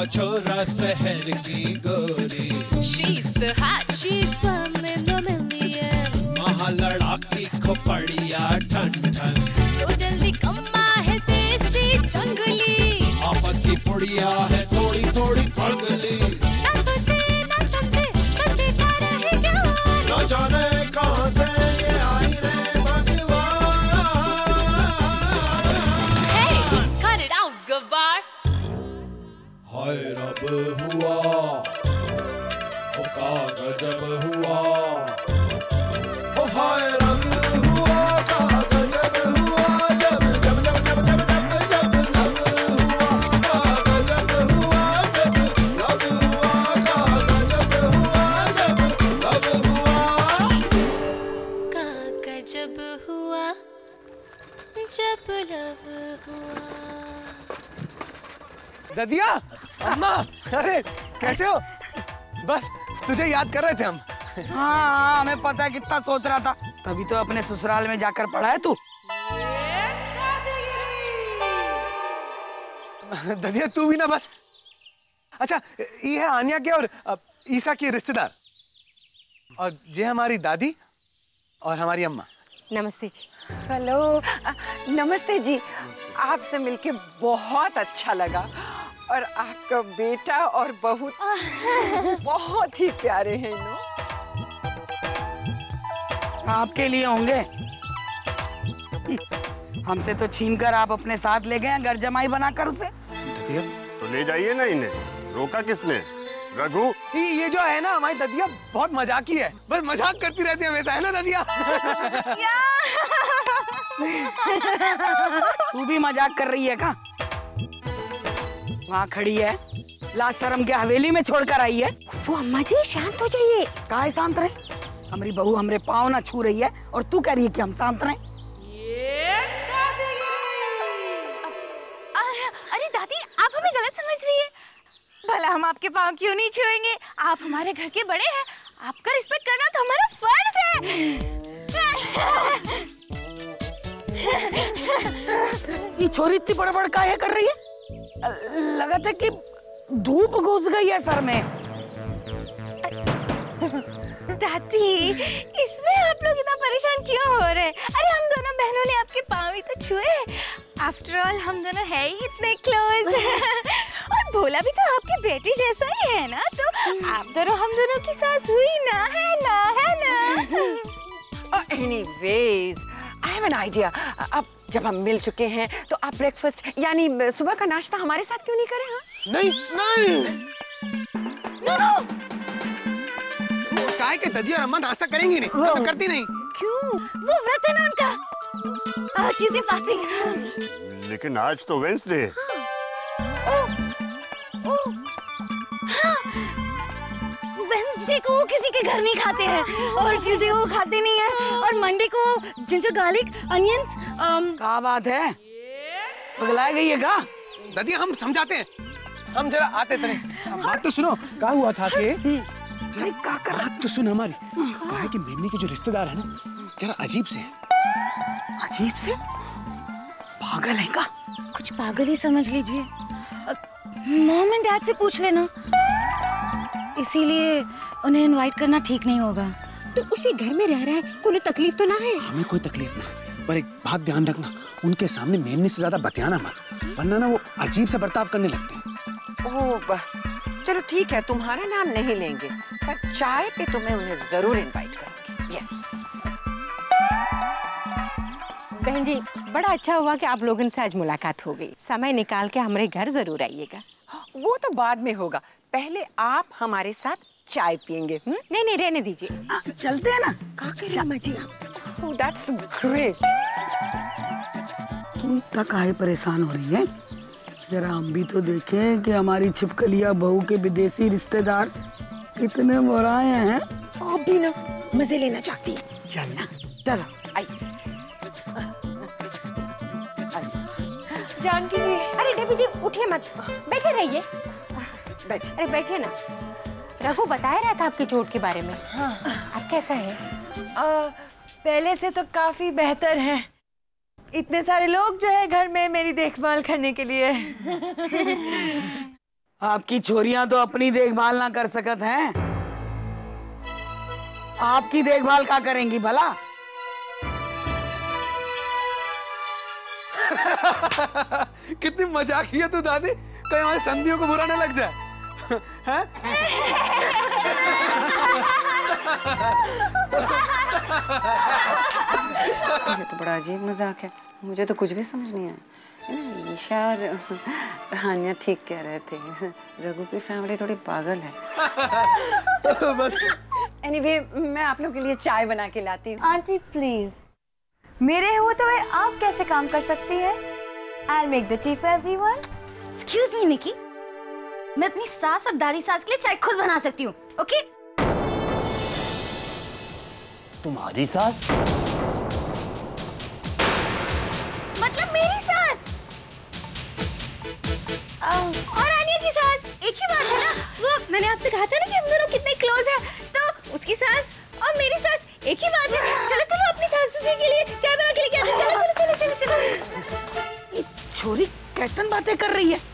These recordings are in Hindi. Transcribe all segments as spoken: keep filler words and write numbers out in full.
छोरा शहर की गोरी। She's so hot, she's one in a million. महा लड़ाकी खोपड़िया ठन ठन। तो जल्दी कम्मा है देसी जंगली। आफत की पुड़िया है थोड़ी थोड़ी पगली। ना सोचे ना समझे बस देखा रहे जवान। न जाने कहाँ से ये आई रे भगवान। Hey, cut it out, गवार। हाय रब हुआ, ओ का गजब हुआ। ओ हाय रब हुआ, का गजब हुआ। जब जब जब जब जब जब जब लब हुआ, का गजब हुआ। जब लब हुआ, का गजब हुआ। जब लब हुआ, का गजब हुआ जब लब हुआ। ददिया, अम्मा, अरे कैसे हो? बस तुझे याद कर रहे थे हम। हाँ हाँ हमें पता है कितना सोच रहा था, तभी तो अपने ससुराल में जाकर पड़ा है तू। ददिया तू भी ना बस। अच्छा ये है आन्या के और अ, ईसा की रिश्तेदार, और ये हमारी दादी और हमारी अम्मा। नमस्ते जी। हेलो, अ, नमस्ते जी। आपसे मिलके बहुत अच्छा लगा, और आपका बेटा और बहू बहुत ही प्यारे हैं नो। आपके लिए होंगे, हमसे तो छीनकर आप अपने साथ ले गए घर जमाई बनाकर उसे। ददिया तो ले जाइए ना इन्हें, रोका किसने? रघु, ये ये जो है ना हमारी ददिया बहुत मजाकी है, बस मजाक करती रहती है हमेशा, है ना ददिया? तू भी मजाक कर रही है का? वहाँ खड़ी है, लाज शर्म के हवेली में छोड़कर आई है। वो अम्मा जी शांत हो जाइए। काहे शांत रहे? हमारी बहू हमरे पाँव ना छू रही है और तू कह रही है कि हम शांत रहें। अरे दादी, आप हमें गलत समझ रही है। भला हम आपके पाँव क्यों नहीं छुएंगे? आप हमारे घर के बड़े हैं, आपका रिस्पेक्ट करना तो हमारा फर्ज है। ये छोरी इतनी बड़बड़ काहे कर रही है? लगा था कि धूप घुस गई है सर में। दादी, इसमें आप लोग इतना परेशान क्यों हो रहे हैं? अरे हम दोनों बहनों ने आपके पाँव ही तो छुए। आफ्टर ऑल हम दोनों है ही इतने क्लोज। और भोला भी तो आपकी बेटी जैसा ही है ना, तो आप दोनों हम दोनों की सास हुई ना, है ना, है ना? Anyways, I have an idea. अब जब हम मिल चुके हैं तो आप ब्रेकफास्ट यानी सुबह का नाश्ता हमारे साथ क्यों नहीं करें? हाँ? नहीं नहीं नो नो। काहे के ददिया और अम्मा नाश्ता करेंगी नहीं, तो करती नहीं। क्यों? वो व्रत है ना उनका, आज चीजें फास्टिंग। लेकिन आज तो वेंसडे है। वेंसडे को वो किसी के घर नहीं खाते हैं, और ट्यूसडे को वो खाते नहीं है, और मंडे को जिंजर गार्लिक अनियंस। क्या बात है, पगला गई है का? ददिया हम समझाते हैं, हम जरा आते थे। बात तो सुनो, क्या हुआ था कि जरा का कर बात तो सुन हमारी। कहा है कि मेमनी के जो रिश्तेदार है ना, जरा अजीब से है। अजीब से? पागल है का? कुछ पागल ही समझ लीजिए। मॉम एंड डैड से पूछ लेना, इसीलिए उन्हें इनवाइट करना ठीक नहीं होगा। तो उसी घर में रह रहा है, कोई तकलीफ तो ना है? हमें कोई तकलीफ ना, पर एक बात ध्यान रखना, उनके सामने मेमनी से ज्यादा बतियाना मत, वरना ना वो अजीब सा बर्ताव करने लगते हैं। ओह चलो ठीक है, तुम्हारा नाम नहीं लेंगे, पर चाय पे तो मैं उन्हें जरूर इनवाइट करूंगी। यस। बहन जी, बड़ा अच्छा हुआ कि आप लोगों से आज मुलाकात हो गई। समय निकाल के हमारे घर जरूर आइएगा। वो तो बाद में होगा, पहले आप हमारे साथ चाय पियेंगे। हुँ? नहीं नहीं रहने दीजिए, चलते हैं ना। Oh, that's great. तू इतना काहे परेशान हो रही है? जरा हम भी तो देखें कि हमारी छिपकलिया बहू के विदेशी रिश्तेदार कितने बुराए हैं। आप भी ना मजे लेना चाहती हैं। चल ना, चलो। जानकी जी, अरे डेबी जी उठिए मत, बैठे रहिए। बैठ। अरे बैठिए ना। रघु बताया रहा था आपकी चोट के बारे में। हाँ। आप कैसा है? आ, पहले से तो काफी बेहतर है। इतने सारे लोग जो है घर में मेरी देखभाल करने के लिए। आपकी छोरियां तो अपनी देखभाल ना कर सकत हैं, आपकी देखभाल क्या करेंगी भला? कितनी मजाकिया है तू दादी, कहीं हमारे संधियों को बुरा ना लग जाए। हैं? ये तो बड़ा अजीब मजाक है, मुझे तो कुछ भी समझ नहीं आया। ईशा और हानिया ठीक कह रहे थे, रघु की फैमिली थोड़ी पागल है। बस एनीवे, मैं आप लोग के लिए चाय बना के लाती हूँ। आंटी प्लीज, मेरे होते हुए आप कैसे काम कर सकती है? I'll make the tea for everyone. Excuse me Nikki, मैं अपनी सास और दादी सास के लिए चाय खुद बना सकती हूँ, ओके? तुम्हारी सास? मतलब मेरी सास और आनिया की सास एक ही बात है ना? वो मैंने आपसे कहा था ना कि हम दोनों कितने क्लोज हैं, तो उसकी सास और मेरी सास एक ही बात है। चलो चलो अपनी सासू जी के लिए चाय बना के लेके आते हैं। चलो चलो चलो चलो चलो। ये छोरी कैसन बातें कर रही है?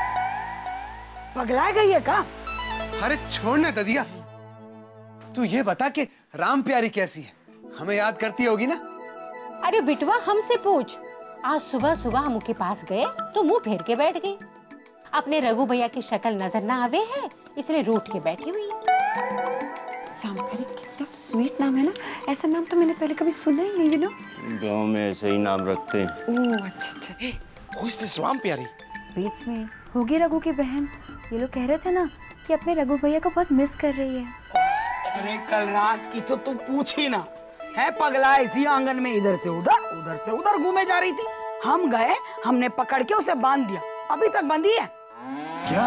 पगला गई है का? अरे छोड़ने ददिया, तू ये बता कि राम प्यारी कैसी है, हमें याद करती होगी ना? अरे बिटवा हमसे पूछ, आज सुबह सुबह हम उनके पास गए तो मुंह फेर के बैठ गई। अपने रघु भैया की शक्ल नजर ना आवे है इसलिए रूठ के बैठी हुई। रामप्यारी कितना स्वीट नाम है ना, ऐसा नाम तो मैंने पहले कभी सुना ही नहीं। यू नो, गांव में ऐसे ही नाम रखते हैं। ओह अच्छा अच्छा। Who is this राम प्यारी? बीच में होगी रघु की बहन, ये लोग कह रहे थे ना कि अपने रघु भैया को बहुत मिस कर रही है। अरे कल रात की तो तू पूछ ही ना, है पगला इसी आंगन में इधर से उधर उधर से उधर घूमे जा रही थी। हम गए, हमने पकड़ के उसे बांध दिया, अभी तक बंधी है। क्या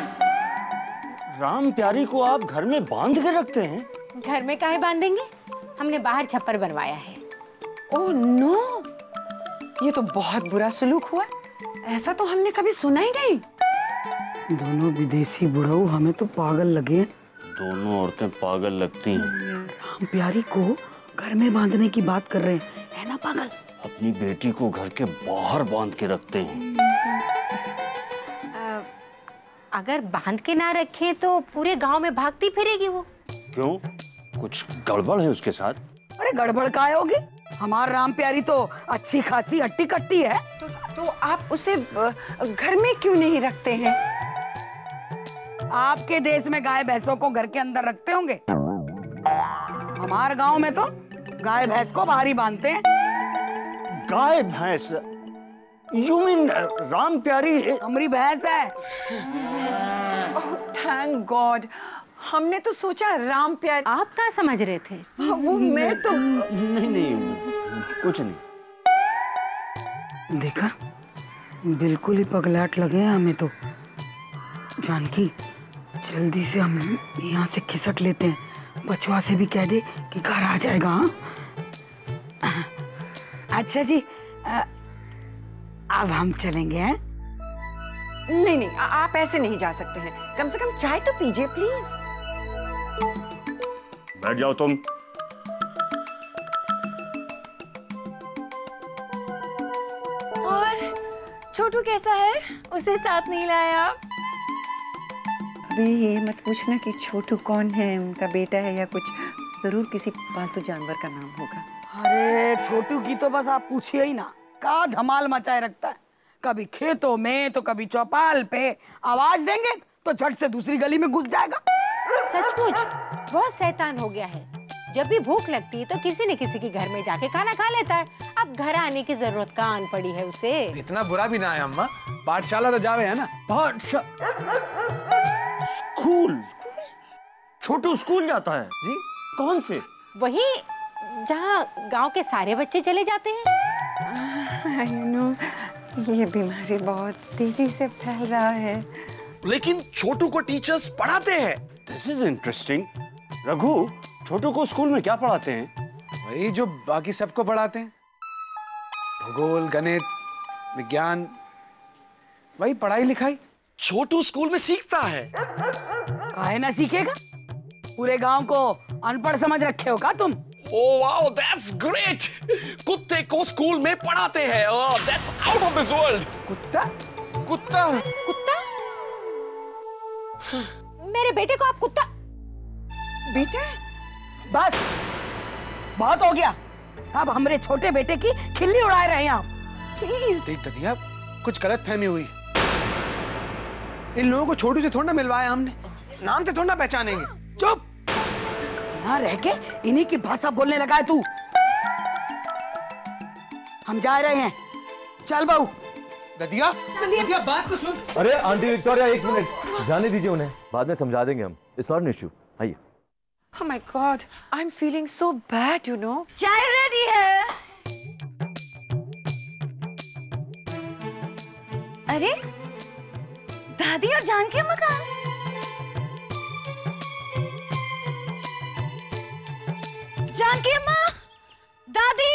राम प्यारी को आप घर में बांध के रखते हैं? घर में काहे बांधेंगे, हमने बाहर छप्पर बनवाया है। ओह नो, ये तो बहुत बुरा सुलूक हुआ, ऐसा तो हमने कभी सुना ही नहीं। दोनों विदेशी बुढ़ऊ हमें तो पागल लगे। दोनों औरतें पागल लगती हैं। राम प्यारी को घर में बांधने की बात कर रहे हैं, है ना पागल? अपनी बेटी को घर के बाहर बांध के रखते हैं। अगर बांध के ना रखे तो पूरे गांव में भागती फिरेगी वो। क्यों, कुछ गड़बड़ है उसके साथ? अरे गड़बड़ काहे होगी, हमार राम प्यारी तो अच्छी खासी हट्टी कट्टी है। तो, तो आप उसे घर में क्यों नहीं रखते हैं? आपके देश में गाय भैंसों को घर के अंदर रखते होंगे, हमारे गांव में तो गाय भैंस को बाहर ही बांधते हैं। गाय भैंस? यू मीन राम प्यारी हमारी भैंस है। ओह थैंक गॉड, हमने तो सोचा राम प्यारी। आप क्या समझ रहे थे? वो मैं तो नहीं नहीं कुछ नहीं। देखा, बिल्कुल ही पगलाट लगे हैं हमें तो। जानकी, जल्दी से हम यहाँ से खिसक लेते हैं, बचवा से भी कह दे कि घर आ जाएगा। हाँ? अच्छा जी, आ, अब हम चलेंगे हैं? नहीं नहीं, आ, आप ऐसे नहीं जा सकते हैं, कम से कम चाय तो पीजिए प्लीज। बैठ जाओ तुम। और छोटू कैसा है, उसे साथ नहीं लाया आप? अबे ये मत पूछना कि छोटू कौन है, उनका बेटा है या कुछ, जरूर किसी पालतू जानवर का नाम होगा। अरे छोटू की तो बस आप पूछिए ही ना, का धमाल मचाए रखता है। कभी खेतों में तो कभी चौपाल पे, आवाज देंगे तो झट से दूसरी गली में घुस जाएगा। सचमुच बहुत शैतान हो गया है, जब भी भूख लगती है तो किसी न किसी के घर में जाके खाना खा लेता है। अब घर आने की जरूरत कहाँ आन पड़ी है उसे। इतना बुरा भी ना है अम्मा, पाठशाला तो जावे है ना। पाठशाला? स्कूल? छोटू स्कूल जाता है? जी। कौन से? वही जहाँ गांव के सारे बच्चे चले जाते हैं। यू नो, ये बीमारी बहुत तेजी से फैल रहा है। लेकिन छोटू को टीचर्स पढ़ाते हैं। This is interesting. Raghu, Chhotu को स्कूल में क्या पढ़ाते हैं? वही जो बाकी सबको पढ़ाते हैं, भूगोल, गणित, विज्ञान, वही पढ़ाई लिखाई। छोटू स्कूल में सीखता है। काहे ना सीखेगा, पूरे गांव को अनपढ़ समझ रखे हो का तुम? Oh wow, that's great. कुत्ते को स्कूल में पढ़ाते हैं। Oh that's out of this world. कुत्ता? कुत्ता? कुत्ता? मेरे बेटे को आप कुत्ता। बेटा बस बहुत हो गया। अब हमारे छोटे बेटे की खिल्ली उड़ा रहे हैं आप। प्लीज देख ददिया, कुछ गलत फहमी हुई। इन लोगों को छोटू से थोड़ा ना मिलवाया हमने, नाम से थोड़ा ना पहचानेंगे। चुप, यहाँ रह के इन्हीं की भाषा बोलने लगा है तू। हम जा रहे हैं, चल बहू। ददिया, ददिया बात तो सुन। अरे आंटी विक्टोरिया, एक मिनट, जाने दीजिए उन्हें, बाद में समझा देंगे हम। इट्स नॉट एन इश्यू, आइए। Oh my God, I'm feeling so bad, you know. चाय रेडी है। अरे दादी और जानकी अम्मा कहाँ? जानकी अम्मा, दादी।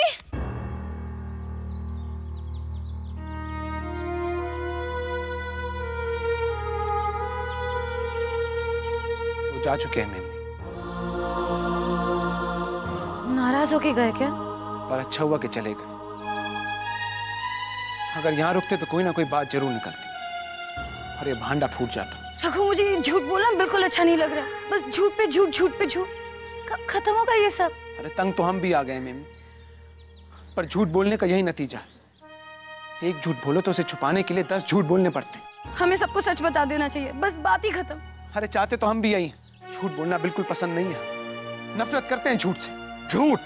वो जा चुके हैं मेमनी। नाराज होके गए क्या? पर अच्छा हुआ कि चले गए। अगर यहाँ रुकते तो कोई ना कोई बात जरूर निकलती और ये भांडा फूट जाता। रघु, मुझे ये झूठ बोलना बिल्कुल अच्छा नहीं लग रहा। बस झूठ पे झूठ, झूठ पे झूठ। कब खत्म होगा ये सब? अरे तंग तो हम भी आ गए मेमनी, पर झूठ बोलने का यही नतीजा है। एक झूठ बोलो तो उसे छुपाने के लिए दस झूठ बोलने पड़ते। हमें सबको सच बता देना चाहिए, बस बात ही खत्म। अरे चाहते तो हम भी यही। झूठ बोलना बिल्कुल पसंद नहीं है, नफरत करते हैं झूठ से। झूठ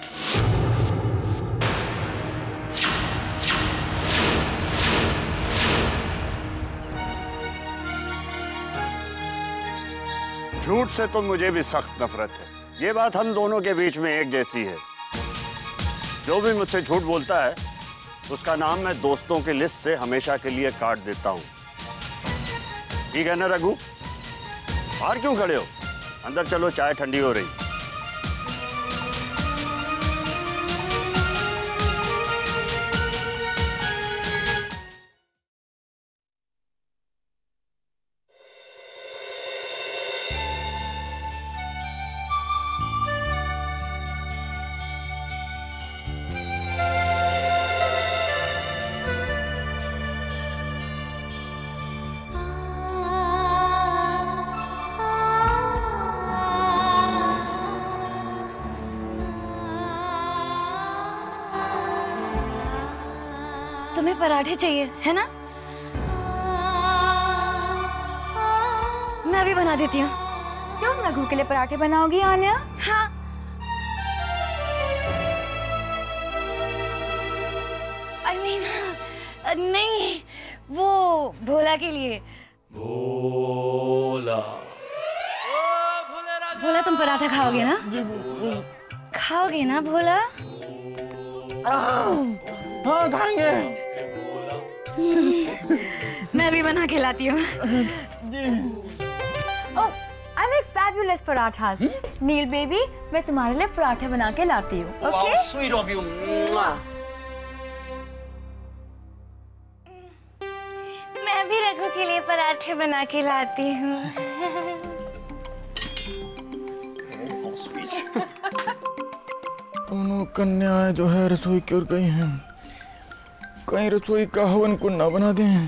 झूठ से तो मुझे भी सख्त नफरत है। ये बात हम दोनों के बीच में एक जैसी है। जो भी मुझसे झूठ बोलता है उसका नाम मैं दोस्तों की लिस्ट से हमेशा के लिए काट देता हूं। ठीक है ना रघु? बाहर क्यों खड़े हो? अंदर चलो, चाय ठंडी हो रही। तुम्हें पराठे चाहिए है ना? मैं अभी बना देती हूँ। तुम रघु के लिए पराठे बनाओगी आन्या? हाँ। आई I मीन mean, नहीं, वो भोला के लिए। भोला भोला, तुम पराठा खाओगे ना? खाओगे ना भोला? हाँ खाएंगे। मैं भी बना के लाती हूँ। Oh, I make fabulous parathas. Neel baby, मैं तुम्हारे लिए पराठे बना के लाती हूँ। Okay? Wow, sweet of you. मैं भी रघु के लिए पराठे बना के लाती हूँ। दोनों कन्याएं जो है रसोई की ओर गई हैं। कहीं रसोई का हवन को ना बना दें।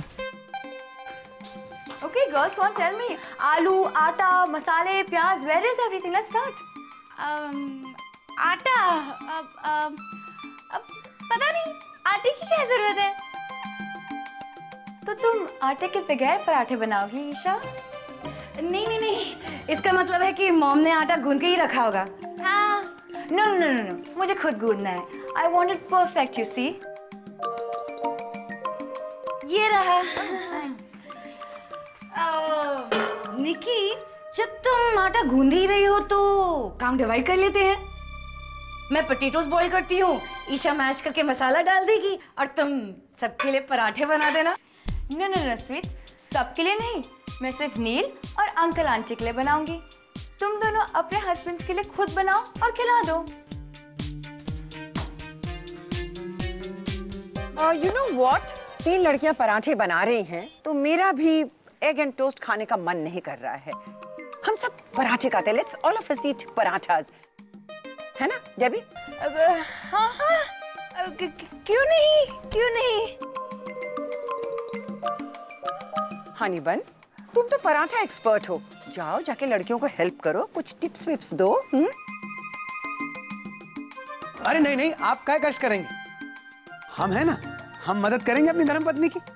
Okay, girls, come on, tell me. आलू, आटा, मसाले, प्याज, where is everything? Let's start. um, आटा, अब, अब, अब पता नहीं आटे की क्या जरूरत है? तो तुम आटे के बगैर पराठे बनाओगी ईशा? नहीं नहीं नहीं, इसका मतलब है कि मॉम ने आटा गूंद के ही रखा होगा। हाँ। No, no, no, no, no. मुझे खुद गूंदना है। I want it perfect, you see. ये रहा। निकी, जब तुम आटा गूंद ही रही हो तो काम डिवाइड कर लेते हैं। मैं पोटैटोस बॉईल करती हूँ, ईशा मैश करके मसाला डाल देगी और तुम सबके लिए पराठे बना देना। No, no, no, sweet. सबके लिए नहीं, मैं सिर्फ नील और अंकल आंटी के लिए बनाऊंगी। तुम दोनों अपने हस्बैंड्स के लिए खुद बनाओ और खिला दो। यू नो व्हाट, तीन लड़कियां पराठे बना रही हैं तो मेरा भी एग एंड टोस्ट खाने का मन नहीं कर रहा है। हम सब पराठे खाते हैं। Let's all of us eat parathas, है ना डेबी? हाँ हाँ, क्यों नहीं, क्यों नहीं। हनी बन, तुम तो पराठा एक्सपर्ट हो, जाओ जाके लड़कियों को हेल्प करो, कुछ टिप्स विप्स दो। हुँ? अरे नहीं नहीं, आप क्या कष्ट करेंगे, हम हैं ना, हम मदद करेंगे अपनी धर्मपत्नी की।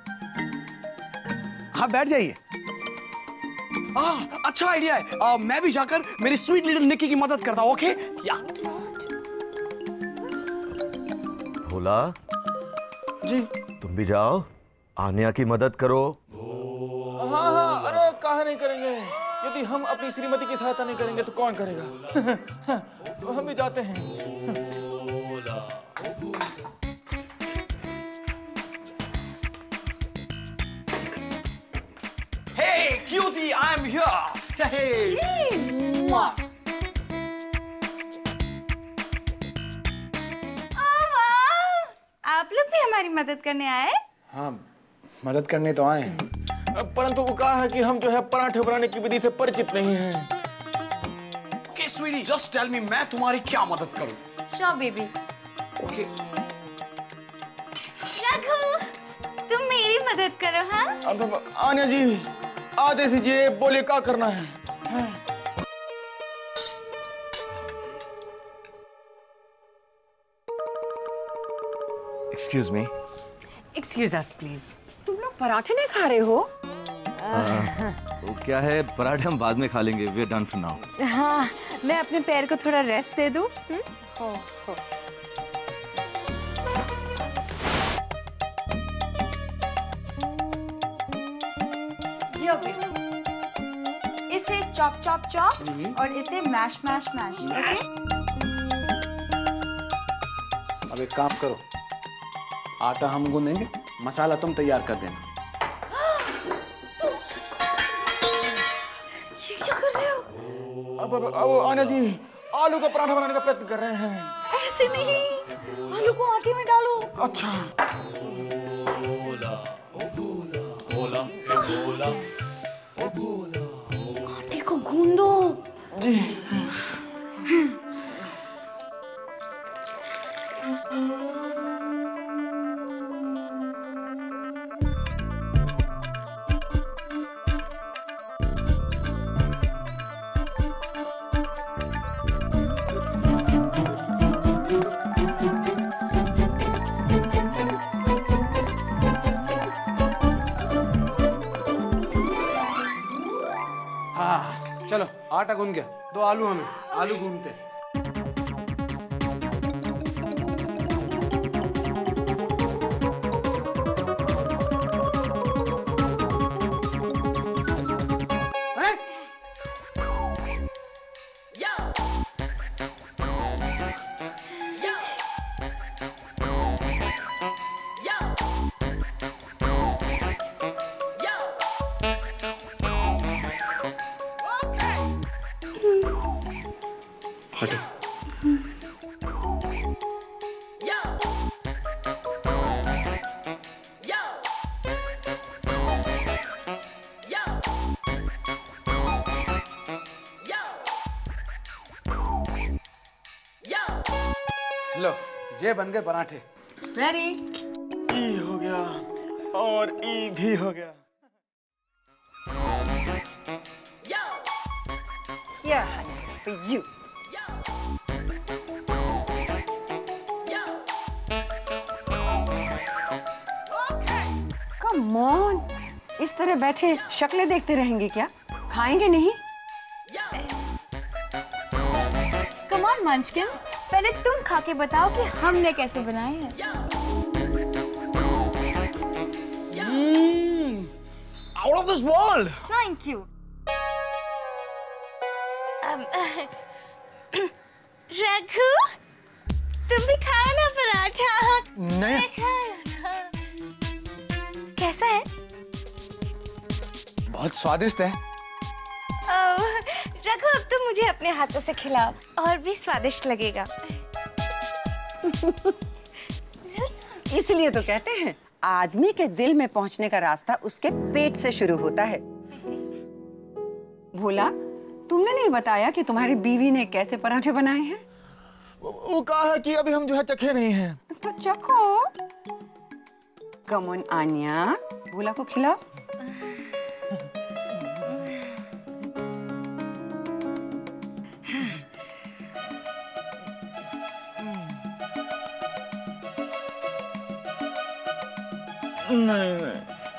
आप बैठ जाइए। आ, अच्छा आइडिया है। आ, मैं भी जाकर मेरी स्वीट लिटिल निक्की की मदद करता हूँ। ओके या भोला जी तुम भी जाओ, आन्या की मदद करो। हाँ हाँ, अरे काहे नहीं करेंगे, यदि हम अपनी श्रीमती की सहायता नहीं करेंगे तो कौन करेगा। तो हम भी जाते हैं। Hey cutie, I'm here. Hey. Mwah. आप लोग भी हमारी मदद करने आए? हाँ, मदद करने तो आए हैं, परंतु वो कहा है कि हम जो है पराठे बनाने की विधि से परिचित नहीं हैं। Okay, sweetie, just tell me मैं तुम्हारी क्या मदद करूं? Sure, baby. Okay. रघु, तुम मेरी मदद करो। हाँ? अब अब आन्या जी आदेश दीजिए, बोले क्या करना है। Excuse me. Excuse us please. तुम लोग पराठे नहीं खा रहे हो? तो क्या है, पराठे हम बाद में खा लेंगे, we are done for now. हाँ, मैं अपने पैर को थोड़ा रेस्ट दे दूं। हो हो। Here, baby. इसे चॉप चॉप चॉप और इसे मैश मैश मैश। ओके? अब एक काम करो, आटा हम गूंदेंगे, मसाला तुम तैयार कर देना। ये क्या कर रहे हो? अब अब अब आन्या जी आलू का पराठा बनाने का प्रयत्न कर रहे हैं। ऐसे नहीं, आलू को आटे में डालो। अच्छा। आटे को गूंदो। जी। हाँ चलो, आटा गूंद गया, दो आलू हमें, आलू गूंदते। लो, ये बन गए पराठे। रेडी? ई हो गया और ई भी हो गया। Yeah, honey, for you. Come on, इस तरह बैठे शक्लें देखते रहेंगे क्या? खाएंगे नहीं? Come on, Munchkins. पहले तुम खा के बताओ कि हमने कैसे बनाए हैं। Mm, out of this world. Thank you. Raghu, तुम भी खाओ ना पराठा। नहीं। कैसा है? बहुत स्वादिष्ट है। रघु, अब तुम मुझे अपने हाथों से खिलाओ, और भी स्वादिष्ट लगेगा। इसलिए तो कहते हैं आदमी के दिल में पहुंचने का रास्ता उसके पेट से शुरू होता है। भोला, तुमने नहीं बताया कि तुम्हारी बीवी ने कैसे पराठे बनाए हैं? वो, वो कहा है कि अभी हम जो है चखे नहीं हैं। तो चखो। कम ऑन आन्या, भोला को खिलाओ। नहीं नहीं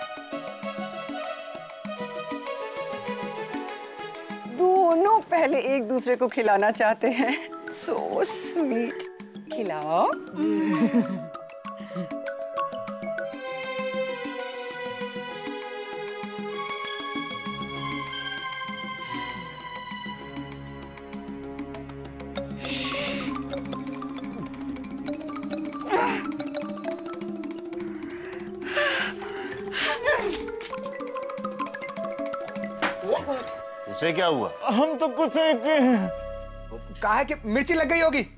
दोनों पहले एक दूसरे को खिलाना चाहते हैं। So sweet. खिलाओ। उसे क्या हुआ? हम तो कुछ नहीं किए हैं। कहा है कि मिर्ची लग गई होगी।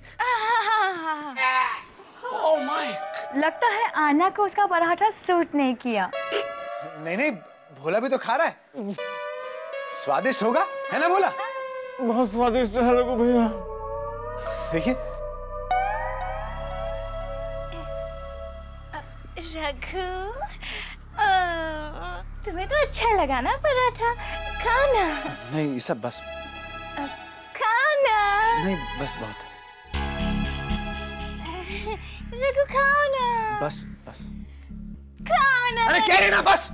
ओह माय, लगता है आना को उसका पराठा सूट नहीं किया। नहीं नहीं, भोला भी तो खा रहा है। स्वादिष्ट होगा, है ना भोला? बहुत स्वादिष्ट है रघु भैया। देखिए रघु, तुम्हें तो अच्छा लगा ना पराठा? खाना। नहीं, ये सब बस। खाना। नहीं, बस बहुत। रघु खाओ ना। बस बस। खाओ ना। अरे कह रहे ना बस।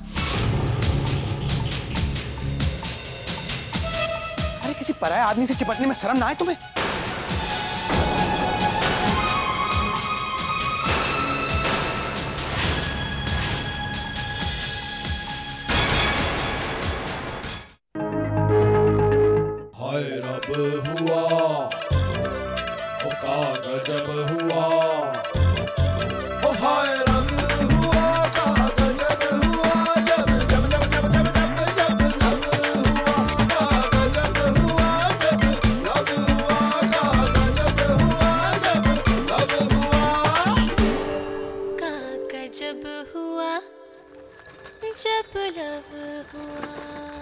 अरे किसी पराये आदमी से चिपटने में शर्म ना आए तुम्हें? हाय रब हुआ, ओ का गजब हुआ, ओ हाय रब हुआ, का गजब हुआ, जब जब जब जब जब जब जब लब हुआ, का गजब हुआ, जब लब हुआ, का गजब हुआ, जब लब हुआ, का गजब हुआ, जब लब हुआ।